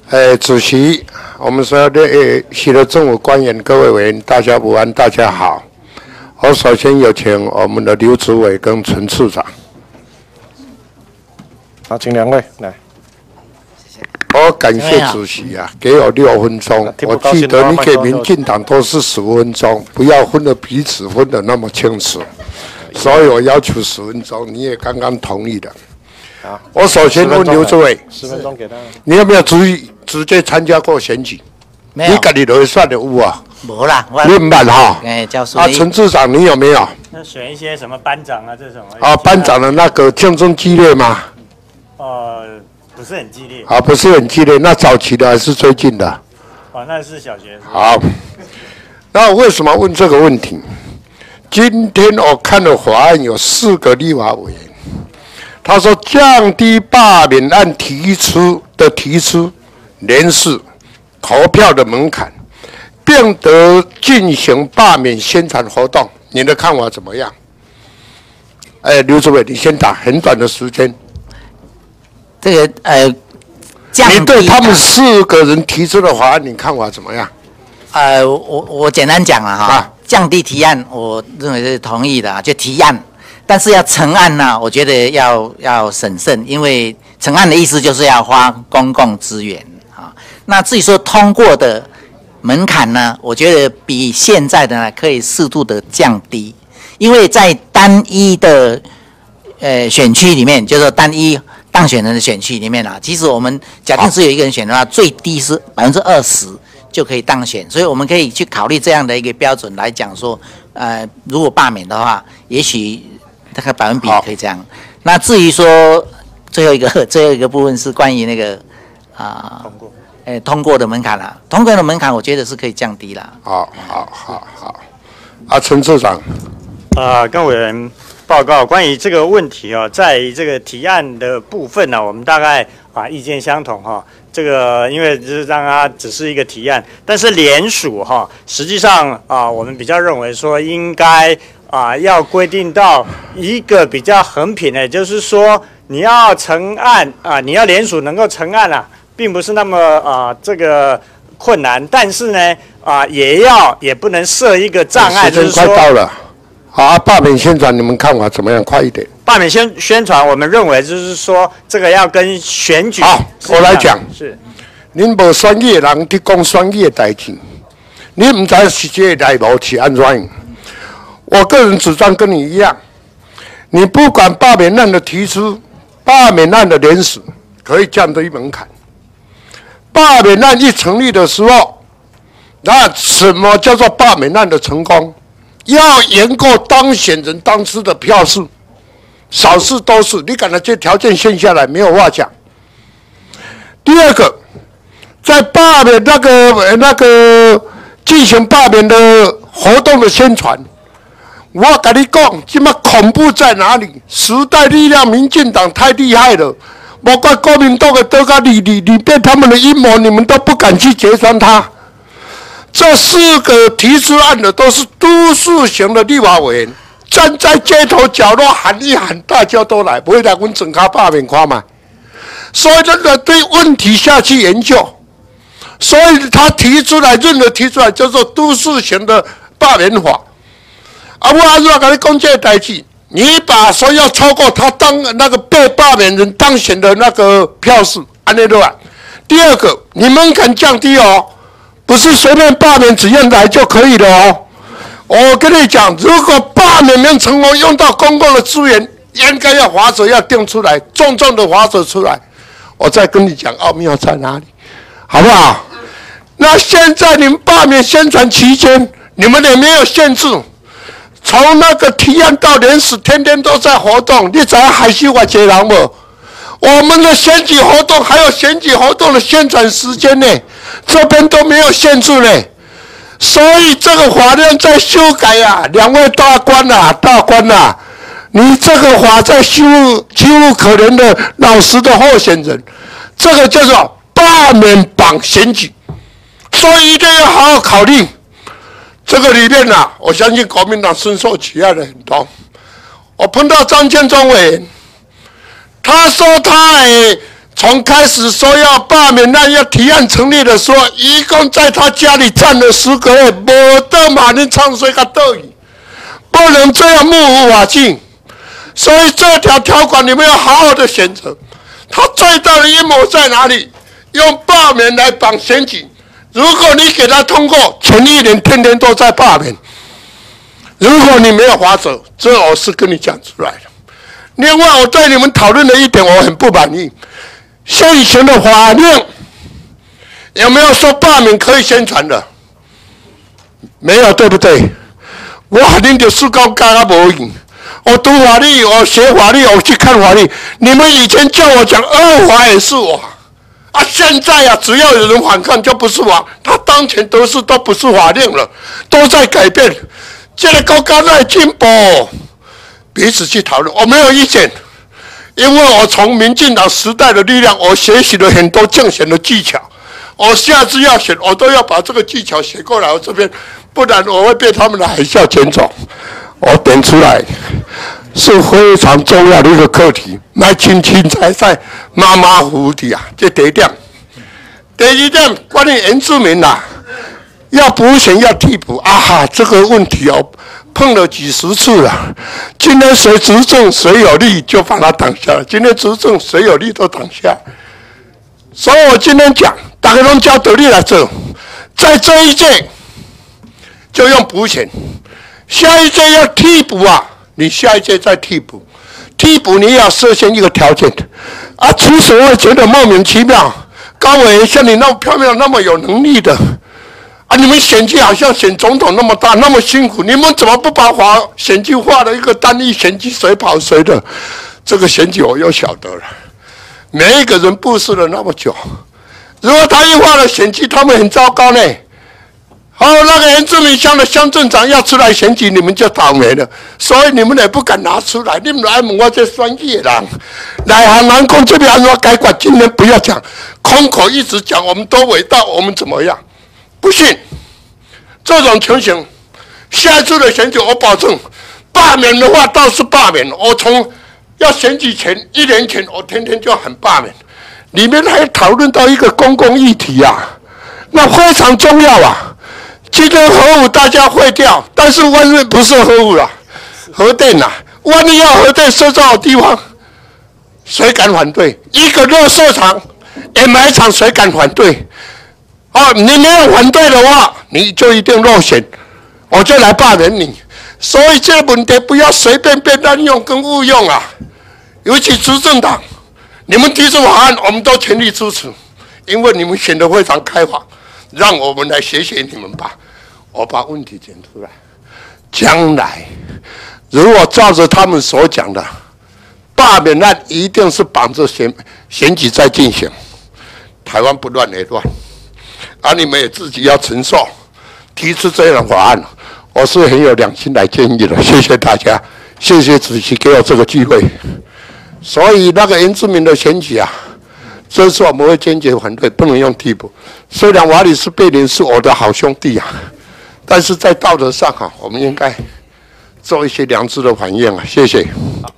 主席，我们所有的许多政府官员、各位委员，大家午安，大家好。我首先有请我们的刘主委跟陈处长。 好，请两位来。 我感谢主席啊，给我6分钟。我记得你给民进党都是15分钟，不要分的彼此分的那么清楚。所以我要求10分钟，你也刚刚同意的。好，我首先问刘主委 ，10分钟给他。 你有没有直接参加过选举？ 没有。 你自己就算的有啊？ 没啦， 你唔捌哈？ 教授。 陈处长，你有没有？ 那选一些什么班长啊这种？ 班长的那个竞争激烈吗？ 不是很激烈。 不是很激烈。那早期的还是最近的？ 那是小学。 好，那我为什么问这个问题？今天我看了法案，有4个立法委员，他说降低罢免案提出人事投票的门槛，并得进行罢免宣传活动。你的看法怎么样？刘主委，你先打，很短的时间。 这个你对他们4个人提出的法案，你看法怎么样？ 我简单讲了哈，降低提案，我认为是同意的，就提案，但是要成案呢，我觉得要审慎，因为成案的意思就是要花公共资源啊。那至于说通过的门槛呢，我觉得比现在的呢可以适度的降低，因为在单一的选区里面，就是说单一当选人的选区里面啊，其实我们假定是有一个人选的话，最低是20%就可以当选，所以我们可以去考虑这样的一个标准来讲说，如果罢免的话，也许大概百分比可以这样。那至于说最后一个部分是关于那个通过的门槛啦，通过的门槛我觉得是可以降低啦。 好，陈处长。 跟委员报告关于这个问题在这个提案的部分呢，我们大概意见相同这个因为就是让它只是一个提案，但是联署实际上我们比较认为说应该要规定到一个比较横平的，就是说你要成案你要联署能够成案并不是那么这个困难，但是呢也不能设一个障碍，就是说时间快到了。好，罢免宣传你们看法怎么样？快一点。 罢免宣传，我们认为就是说，这个要跟选举。 好，我来讲。 是。 您无选举的人去讲选举的代志，你唔知实际的内幕是安怎。我个人主张跟你一样，你不管罢免案的提出，罢免案的联署，可以降低门槛。罢免案一成立的时候，那什么叫做罢免案的成功？要严过当选人当时的票数，少数多数，你敢把这条件限下来，没有话讲。第二个，在罢免那个进行罢免的活动的宣传，我跟你讲，这么恐怖在哪里？时代力量、民进党太厉害了，包括国民党的德高里边他们的阴谋，你们都不敢去揭穿他。这4个提出案的都是都市型的立法委员，站在街头角落喊一喊，大家都来，不会来问整卡罢免看嘛？所以这个对问题下去研究，所以他提出来，任何提出来叫做都市型的罢免法。我如果跟你讲这个代志，你把说要超过他当那个被罢免人当选的那个票数，安内对吧？第二个，你门槛降低不是随便罢免只愿来就可以了我跟你讲，如果罢免能成功，用到公共的资源，应该要法则要定出来，重重的法则出来。我再跟你讲奥妙在哪里，好不好？那现在你们罢免宣传期间，你们也没有限制，从那个提案到联署，天天都在活动，你知道还是我这人无？我们的选举活动还有选举活动的宣传时间呢，这边都没有限制呢，所以这个法令在修改2位大官你这个法在欺负可怜的老实的候选人，这个叫做罢免绑选举，所以一定要好好考虑。这个里面我相信国民党深受其害的很多。我碰到张建宗委员，他说他从开始说要罢免案要提案成立的时候，一共在他家里站了10个月，没得嘛，你唱衰个道理，不能这样目无法纪。所以这条条款你们要好好的选择。他最大的阴谋在哪里？用罢免来绑选举。如果你给他通过，前1年天天都在罢免。如果你没有法则，这我是跟你讲出来的。另外，我对你们讨论的一点我很不满意。现行的法令有没有说罢免可以宣传的？没有，对不对？我肯定就是讲干啊无用。我读法律，我学法律，我去看法律。你们以前叫我讲2法也是我啊，现在啊，只要有人反抗就不是我。他当前得失都不是法令了，都在改变。这个国家在进步，彼此去讨论，我没有意见。因为我从民进党时代的力量，我学习了很多竞选的技巧。我下次要选，我都要把这个技巧写过来我这边，不然我会被他们的海啸卷走。我点出来是非常重要的一个课题，卖青青菜菜，马马虎虎啊，这第一点。第2点，关于原住民啊，要补选要替补啊，这个问题哦。碰了几10次了，今天谁执政谁有利就把他挡下来，今天执政谁有利都挡下。所以我今天讲，大家都交得力来做，在这一届就用补选，下一届要替补啊，你下一届再替补，替补你也要设限一个条件啊，其实我觉得莫名其妙，高委员像你那么漂亮、那么有能力的。啊！你们选举好像选总统那么大，那么辛苦，你们怎么不把选举划了一个单一选举，谁跑谁的？这个选举我又晓得了，每一个人布施了那么久，如果他一划了选举，他们很糟糕呢。那个原住民乡的乡镇长要出来选举，你们就倒霉了，所以你们也不敢拿出来。你们来问我这选举的人，来行人讲这边安怎改管，今天不要讲，空口一直讲我们多伟大，我们怎么样？不信这种情形，下一次的选举我保证，罢免的话倒是罢免。我从要选举前1年前，我天天就喊罢免，里面还讨论到一个公共议题啊，那非常重要啊。今天核武大家会掉，但是万一不是核武啦，核电啦，万一要核电设在好地方，谁敢反对？一个垃圾场、掩埋场，谁敢反对？你没有反对的话，你就一定落选，我就来罢免你。所以这个问题不要随便被滥用跟误用啊！尤其执政党，你们提出法案，我们都全力支持，因为你们选得非常开放。让我们来学学你们吧。我把问题点出来，将来如果照着他们所讲的，罢免案一定是绑着选举在进行，台湾不乱也乱。你们也自己要承受，提出这样的法案，我是很有良心来建议的。谢谢大家，谢谢主席给我这个机会。所以那个原住民的选举啊，这次我们会坚决反对，不能用替补。虽然瓦里斯贝林是我的好兄弟啊，但是在道德上啊，我们应该做一些良知的反应啊。谢谢。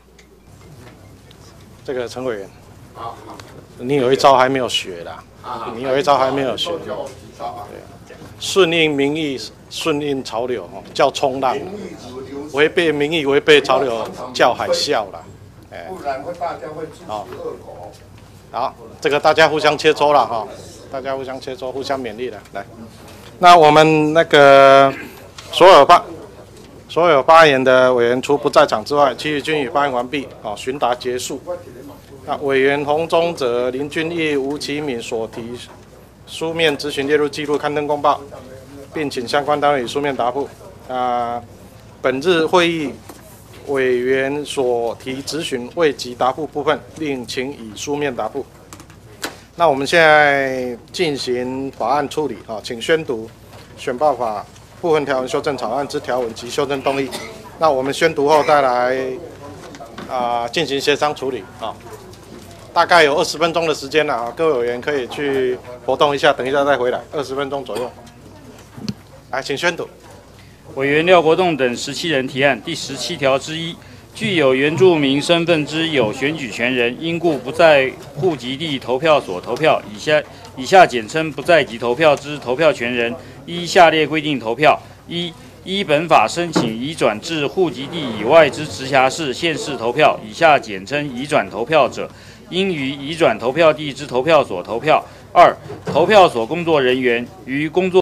这个陈委员，你有一招还没有学啦。你有一招还没有学，顺应民意，顺应潮流，叫冲浪；违背民意，违背潮流，叫海啸啦。不然大家会支持恶狗。好，这个大家互相切磋了哈，大家互相切磋，互相勉励了。来，那我们那个所有发言的委员，除不在场之外，其余均已发言完毕。询答结束。那委员洪宗泽、林俊义、吴启敏所提书面质询列入记录，刊登公报，并请相关单位书面答复。本日会议委员所提质询未及答复部分，另请以书面答复。那我们现在进行法案处理，请宣读选罢法部分条文修正草案之条文及修正动议。那我们宣读后再来进行协商处理大概有20分钟的时间了各位委员可以去活动一下，等一下再回来，20分钟左右。来，请宣读。 委员廖国栋等17人提案第17条之一， 具有原住民身份之有选举权人，因故不在户籍地投票所投票以下简称不在籍投票之投票权人，依下列规定投票：依本法申请移转至户籍地以外之直辖市、县市投票，以下简称移转投票者，应于移转投票地之投票所投票。2. 投票所工作人员于工作